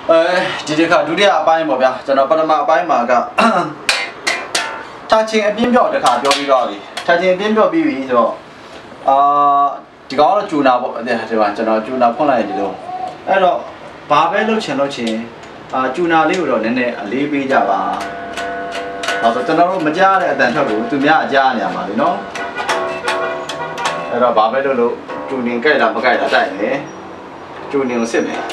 ဒီတစ်ခါဒုတိယအပိုင်းပေါ့ဗျာကျွန်တော်ပထမအပိုင်းမှာကထားချင်းအပြင်းပြော့တစ်ခါပြောပြီးတော့ပြီထားချင်းအပြင်းပြော့ပြီးပြီဆိုတော့ဒီကောင်တော့ကျူနာပေါ့ဒီမှာကျွန်တော်ကျူနာဖွင့်လိုက်ဒီလိုအဲ့တော့ဘာပဲလုပ်ချင်ကျူနာလေးကိုတော့နည်းနည်းအလေးပေးကြပါအဲ့တော့ကျွန်တော်တို့မကြားတဲ့အတန်ထွက်ကိုသူများအကြားနေရမှာလीနော်အဲ့တော့ဘာပဲလုပ်လို့ကျူနင်ကြိုက်တာမကြိုက်တာတိုက်မယ်ကျူနင်ကိုစစ်မယ်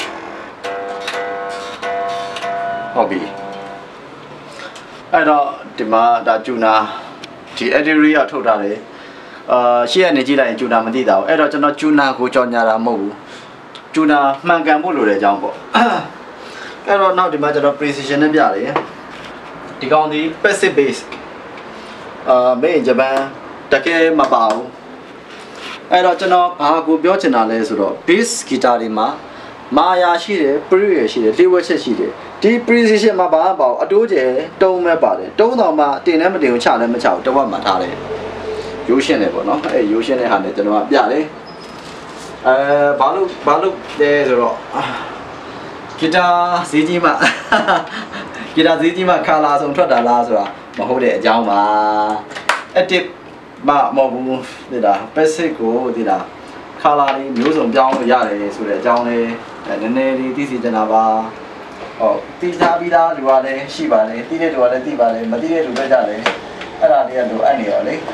ဟုတ်ပြီအဲ့တော့ဒီမှာဒါကျူနာဒီ area ထုတ်ထားတယ်ရှေ့ကနေကြည့်လိုက်ရင်ကျူနာမသိတာဘူးအဲ့တော့ကျွန်တော်ကျူနာကိုကြော်ညာတာမဟုတ်ဘူးကျူနာမှန်ကန်ဖို့လိုတဲ့အကြောင်းပေါ့အဲ့တော့နောက်ဒီမှာကျွန်တော် precision နဲ့ပြတယ်ဒီကောင်ဒီ passive bass made in Japan တကယ်မပါဘူးအဲ့တော့ကျွန်တော်ဘာကိုပြောချင်တာလဲဆိုတော့ bass guitar တွေမှာမာယာရှိတယ် pre ရရှိတယ်လျှို့ဝှက်ချက်ရှိတယ်ဒီ precision မှာဘာမှမပါဘူးအတိုးကျယ်တုံးမဲ့ပါတယ်တုံးတော်မှာတင်လည်းမတင်ဘူးချလည်းမချဘူးတဝက်မှာထားတယ်ရိုးရှင်းတယ်ပေါ့နော်အဲ့ရိုးရှင်းတဲ့ဟာနဲ့ကျွန်တော်ကပြတယ်ဘာလို့လဲဆိုတော့ဂီတာဈေးကြီးမှဂီတာဈေးကြီးမှခါလာဆုံးထွက်တာလားဆိုတာမဟုတ်တဲ့အကြောင်းပါ active မဟုတ်ဘူးဒီလား passive ကိုဒီလားခါလာလေးမျိုးစုံပြောင်းလို့ရတယ်ဆိုတဲ့အကြောင်းလေးနည်းနည်းလေးသိစီတင်တာပါဟုတ်သိထားပြီးသားလူကလည်းရှိပါလေသိတဲ့လူကလည်းသိပါလေမသိတဲ့လူပဲကြတယ်အဲ့ဒါလေးကလိုအပ်နေရောလေ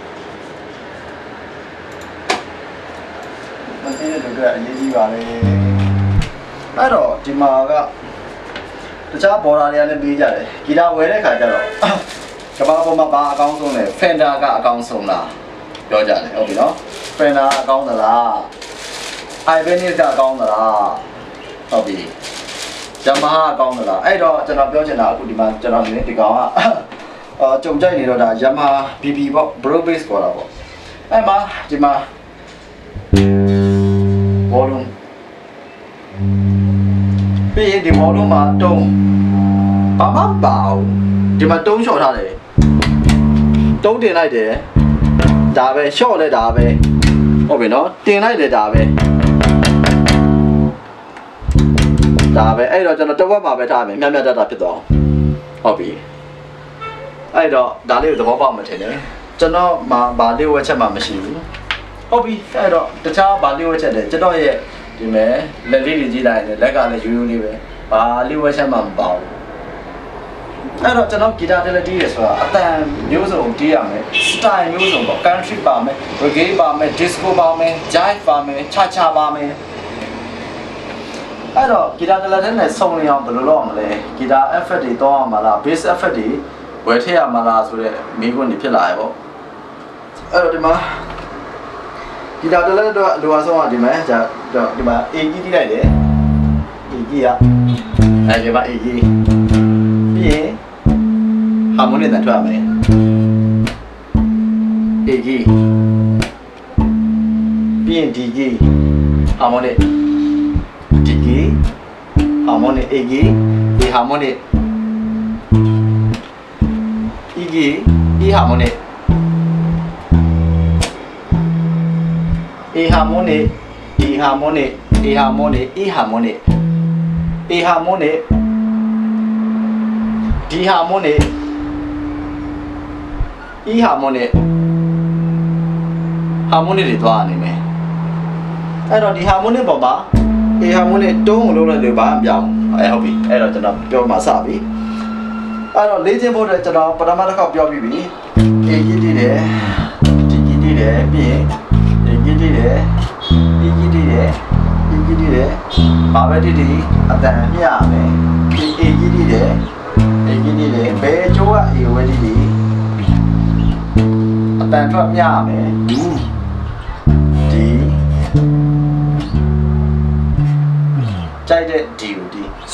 မသိတဲ့လူကအရေးကြီးပါလေအဲ့တော့ဒီမှာကတခြားဘော်ဒါတွေကလည်းပေးကြတယ်ဂီတာဝယ်တဲ့ခါကျတော့ကဘာပေါ်မှာဘာအကောင်းဆုံးလဲ Fender ကအကောင်းဆုံးလားပြောကြတယ်ဟုတ်ပြီနော် Fender အကောင်းသလား Ibanez ကအကောင်းသလားဟုတ်ပြီ Yamaha အကောင်းသလားအဲ့တော့ကျွန်တော်ပြောချင်တာအခုဒီမှာကျွန်တော်ဒီကောင်ကကြုံကြိုက်နေတော့ဒါ Yamaha BB ပေါ့ Broad Bass ပေါ်တာပေါ့အဲ့မှာဒီမှာ volume ပြီးရင်ဒီ volume မှာတုံးဘာမှမပါဘူးဒီမှာတုံးလျှော့ထားတယ်တုံးတင်လိုက်တယ်ဒါပဲလျှော့လဲဒါပဲဟုတ်ပြီနော်တင်လိုက်တယ်ဒါပဲအဲ့တော့ကျွန်တော်တစ်ဝက်မှာပဲထားမယ်မြတ်မြတ်တတ်တာဖြစ်သွားအောင်ဟုတ်ပြီအဲ့တော့ဒါလေးကိုသဘောပေါက်မှထင်တယ်ကျွန်တော်မှာဘာလေးဝက်ချက်မှမရှိဘူးဟုတ်ပြီအဲ့တော့တခြားဘာလေးဝက်ချက်လဲကျွန်တော်ရဲ့ဒီမဲ့လက်လေးတွေကြည့်လိုက်ရင်လက်ကလည်းရိုးရိုးလေးပဲဘာလေးဝက်ချက်မှမပါဘူးအဲ့တော့ကျွန်တော်ဂီတာတယ်လည်းတီးရဆိုတာအတန်မျိုးစုံတီးရမယ်စတိုင်မျိုးစုံပေါ့ country ပါမယ် reggae ပါမယ် disco ပါမယ် jive ပါမယ် cha cha ပါမယ်အဲ့တော့ဂီတာတယ်လည်းနဲ့စုံနေအောင်ဘယ်လိုလုပ်အောင်မလဲဂီတာ effect တွေတောင်းအောင်မလား bass effect တွေဝယ်ထည့်ရမလားဆိုတဲ့မိကွန်းတွေဖြစ်လာရပေါ့အဲ့တော့ဒီမှာဂီတာတယ်လည်းတော့လိုအပ်ဆုံးကဒီမှာဒီမှာ A ကြီးတီးလိုက်တယ် A ကြီးကအဲဒီမှာ A ကြီးပြီးရင်ဟာမိုနီနဲ့ထွက်မယ် A ကြီးပြီးရင် D ကြီးဟာမိုနီ D ကြီးဟာမိုနီ A ကြီးဒီဟာမိုနီ E ကြီး E ဟာမိုနီ A ဟာမိုနီ D ဟာမိုနီ A ဟာမိုနီ E ဟာမိုနီ A ဟာမိုနီD ဟာမိုနီ E ဟာမိုနီဟာမိုနီတွေသွားနေမယ်အဲ့တော့ဒီဟာမိုနီပေါ်မှာ A ဟာမိုနီတုံးကိုလုံးလိုက်လို့ဘာမှမပြောင်းဟုတ်ပြီအဲ့တော့ကျွန်တော်ပြောမှစပြီအဲ့တော့လေ့ကျင့်ဖို့အတွက်ကျွန်တော်ပထမတစ်ခေါက်ပြောပြီးပြီ A ကြီးတီးတယ် D ကြီးတီးတယ်ပြီးရင် A ကြီးတီးတယ် E ကြီးတီးတယ် E ကြီးတီးတယ်ဘာပဲတီးတီးအတန်မျှမယ်ဒီ A ကြီးတီးတယ် A ကြီးတီးတယ်ဘယ်ကျိုးက A ဝဲတီးတီးအတန်ထွက်မျှမယ်ဒီကြိုက်တဲ့ D ကိုဒီ C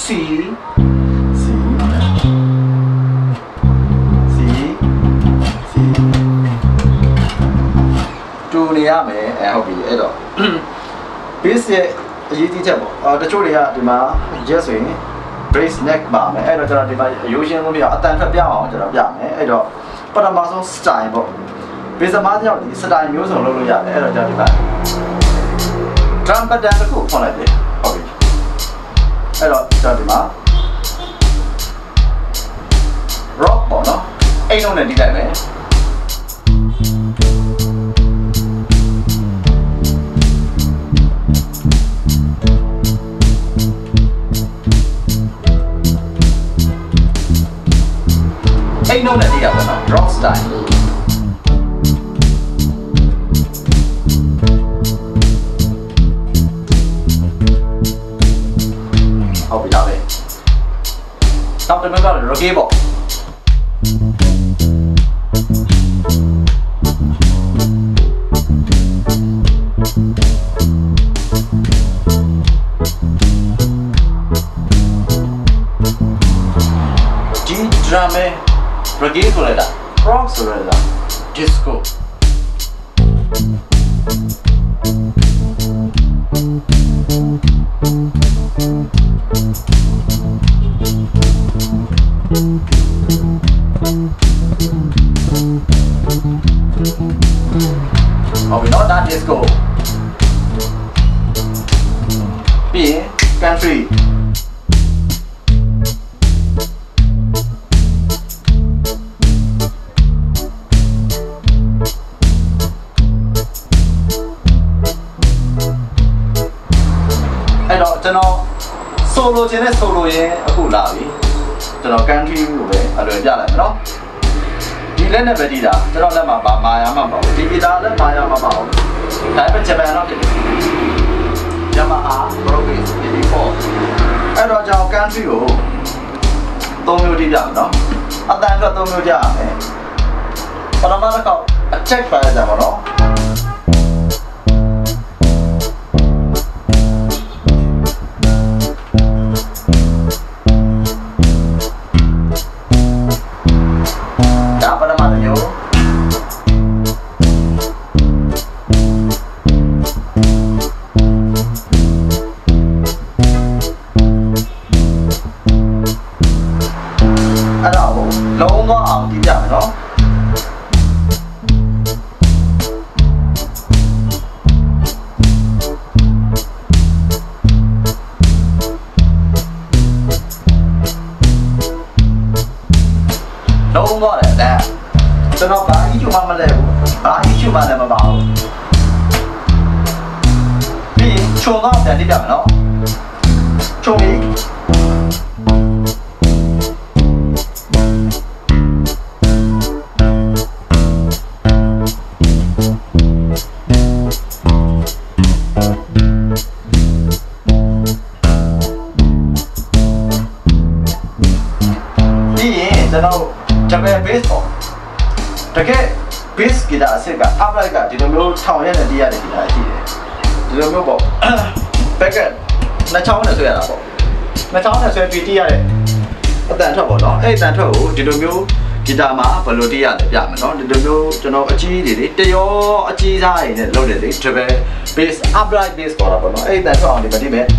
တူနေရမယ်ဟုတ်ပြီအဲ့တော့ bass ရဲ့အရေးကြီးချက်ပေါ့တချို့တွေကဒီမှာ yes ဆိုရင် bass neck ပါမယ်အဲ့တော့ကျွန်တော်ဒီမှာရိုးရှင်းလို့မရအတန်ထွက်ပြအောင်ကျွန်တော်ပြမယ်အဲ့တော့ပထမဆုံး style ပေါ့ bass သမားတယောက်ဒီ style မျိုးစုံလုပ်လို့ရတယ်အဲ့တော့ကျွန်တော်ဒီမှာ drum pattern တစ်ခုဖွင့်လိုက်တယ်ဟုတ်ပြီအဲ့တော့ကျွန်တော်ဒီမှာ rock ပေါ့နော်အိမ်လုံးနဲ့တီးလိုက်မယ်အိမ်လုံးနဲ့တီးရပါတော့ rock style ဟုတ်ပြီဒါပဲနောက်တစ်မျိုးကတော့ reggae ပေါ့ဒီ drum နဲ့ reggae ဆိုလိုက်တာ rock ဆိုလိုက်တာ disco Oh, we know that disco. B, country.အဲ့တော့ကျွန်တော် solo ခြင်းနဲ့ solo ရင်အခုလာပြီကျွန်တော် country ကိုပဲအလွယ်ပြလိုက်မယ်နော်ဒီလက်နဲ့ပဲတီးတာကျွန်တော်လက်မှာပါမာယာမှာမပေါ့ဒီဂီတာလက်မာယာမှာမပေါ့ဒါပေမဲ့ဂျပန်တော့တယ်Yamaha Broadbass 84အဲ့တော့ကျွန်တော် country ကို3မျိုးတီးပြမယ်နော်အတန်အတွက်3မျိုးကြရမယ်ပထမတစ်ခေါက်အချက်ပါရကြပါတော့လုံးသွားအောင်တီးပြမယ်နော်လုံးသွားတယ်တဲ့ကျွန်တော်ဘာကြီးချူမှမလဲဘူးဘာကြီးချူမှလည်းမပါဘူးပြီးရင်ခြုံတော့ပြန်တီးပြမယ်နော်ခြုံပြီးကျွန်တော်ဂျပန် bass ပေါ့တကယ် bass ဂီတာအဆင့်က upright ကဒီလိုမျိုးထောင်ရက်နဲ့တီးရတဲ့ဂီတာရှိတယ်ဒီလိုမျိုးပေါ့ backet နှစ်ချောင်းနဲ့ဆွဲရတာပေါ့နှစ်ချောင်းနဲ့ဆွဲပြီးတီးရတဲ့အတန်ထွက်ပေါ့နော်အဲ့အတန်ထွက်ကိုဒီလိုမျိုးဂီတာမှာဘယ်လိုတီးရလဲပြမယ်နော်ဒီလိုမျိုးကျွန်တော်အကြီးတွေတရောအကြီးစားတွေနဲ့လုပ်တယ်လေဂျပန် bass upright bass ပေါ်တာပေါ့နော်အဲ့အတန်ထွက်အောင်ဒီမတီးမယ်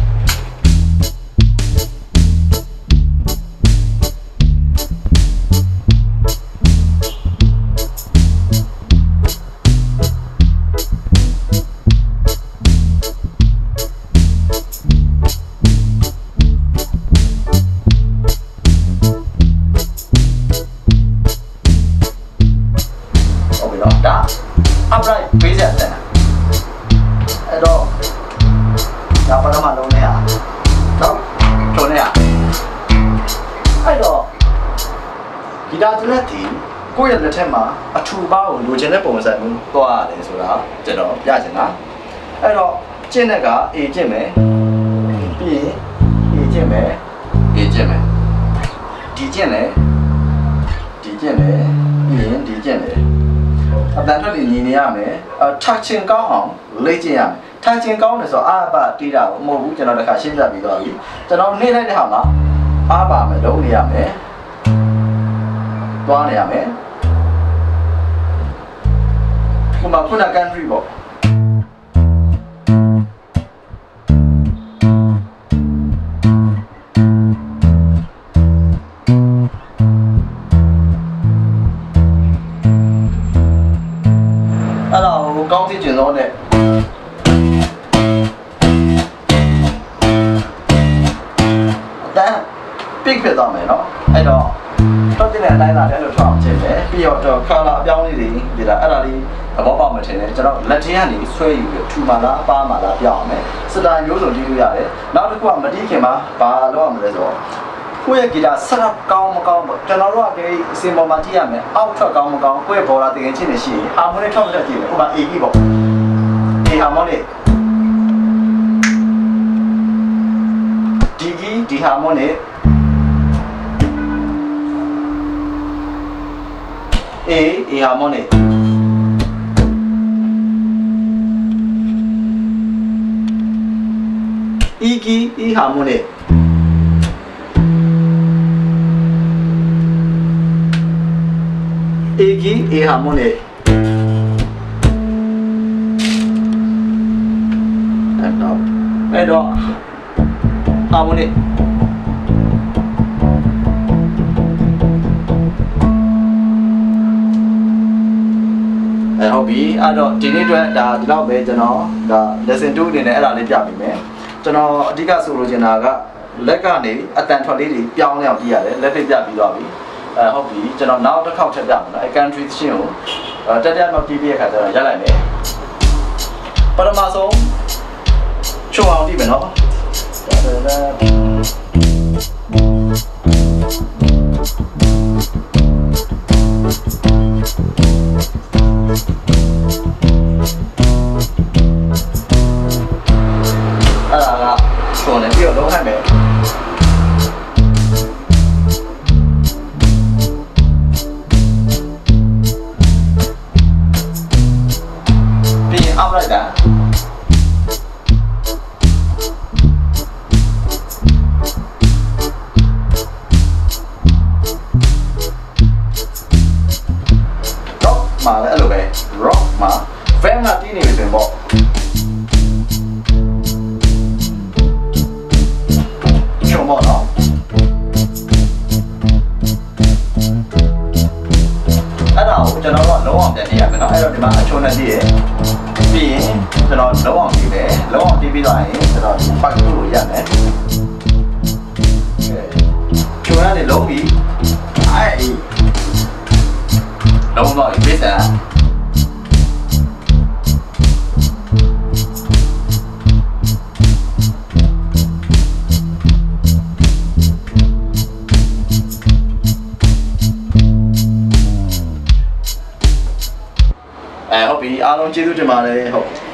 ဒါ upright bass ရတယ်အဲ့တော့ဒါပထမလုံးနဲ့နော်ထုံးနေအဲ့တော့ဂီတာတစ်လက်ဒီကိုယ့်ရဲ့လက်ထက်မှာအထူပါကိုလိုချင်တဲ့ပုံစံမျိုးသွားရတယ်ဆိုတာကျွန်တော်ပြချင်တာအဲ့တော့ကျင့်တဲ့က A ကျင့်မယ်ပြီးရင် A ကျင့်မယ် A ကျင့်မယ်D ကျင့်တယ်D ကျင့်တယ်ပြီးရင် D ကျင့်တယ်အတန်ထွက်ညီနေရမယ်ထချင်းကောင်းအောင်လေ့ကျင့်ရမယ်ထချင်းကောင်းတယ်ဆိုတော့အာဘတီးတာမဟုတ်ဘူးကျွန်တော်တခါရှင်းပြပြီးသွားပြီကျွန်တော်နေလိုက်တဲ့ဟာမှာအာဘမယ်လုံးနေရမယ်သွားနေရမယ်ခုမှခုန country ပေါ့အဲ့တော့ကောင်းစီကျင်တော့တဲ့ pink ဖြစ်သွားမယ်နော်အဲ့တော့တော့တင်တဲ့အတိုင်းသာလည်းလို့ထောက်အောင်ချိန်တယ်ပြီးတော့ color အပြောင်းလေးတွေဒီလားအဲ့ဒါလေးသဘောပေါက်မှထင်တယ်ကျွန်တော်လက်ထင်းကနေဆွဲယူပြီးထူမှလားအပားမှလားပြောင်းအောင်မယ်စတိုင်မျိုးစုံတီးလို့ရတယ်နောက်တစ်ခုကမတီးခင်မှာဘာလုပ်ရမလဲဆိုတော့ကိုယ့်ရဲ့ဂီတာဆက်ပ်ကောင်းမကောင်းပေါ့ကျွန်တော်တို့ကဒီအစင်ပေါ်မှာကြည့်ရမယ်အောက်ထွက်ကောင်းမကောင်းကိုယ့်ရဲ့ဘော်လာတကယ်ချင်းနေရှိရင်ဟာမိုနီထောက်တက်ကြည့်မယ်ဥပမာ A ကြီးပေါ့ A ဟာမိုနီဒီကြီးဒီဟာမိုနီ A harmonic E key E harmonic A key A harmonicအဲ့တော့ harmonicဟုတ်ပြီအဲ့တော့ဒီနေ့အတွက်ဒါဒီလောက်ပဲကျွန်တော်ဒါ lesson 2အနေနဲ့အဲ့ဒါလေးပြပေးမယ်ကျွန်တော်အဓိကဆိုလိုချင်တာကလက်ကနေအတန်ထွက်လေးတွေပြောင်းလဲအောင်ကြည့်ရတယ်လက်ထိပ်ပြပြီးသွားပြီဟုတ်ပြီကျွန်တော်နောက်တစ်ခေါက်ထပ်ပြမယ်နော်အဲ country ရှင်းကိုတက်တက်မှပြီးပြရခါကျတော့ရက်လိုက်မယ်ပထမဆုံးချုံအောင်ကြည့်မယ်နော်ပြီးတော့လုံးဟမယ်ပြီးရင်အောက်လိုက်တာrock မှာလည်းအဲ့လိုပဲ rock မှာ van ကတီးနေပြီဆိုရင်ပေါ့ပေါ့နော်အဲ့ဒါကိုကျွန်တော်တို့ကလုံးအောင်ပြန်ပြရမယ်နော်အဲ့တော့ဒီမှာအချုံနဲ့တည်းရပြီးရင်ကျွန်တော်လုံးအောင်ပြီးတယ်လုံးအောင်ပြီးပြီးသွားရင်ကျွန်တော်ပိုက်လို့ရမယ်ချုံရနေလုံးပြီးအဲ့လုံးတော့ပြေးစားဟုတ်ပြီအားလုံးကျေးဇူးတင်ပါတယ်ဟုတ်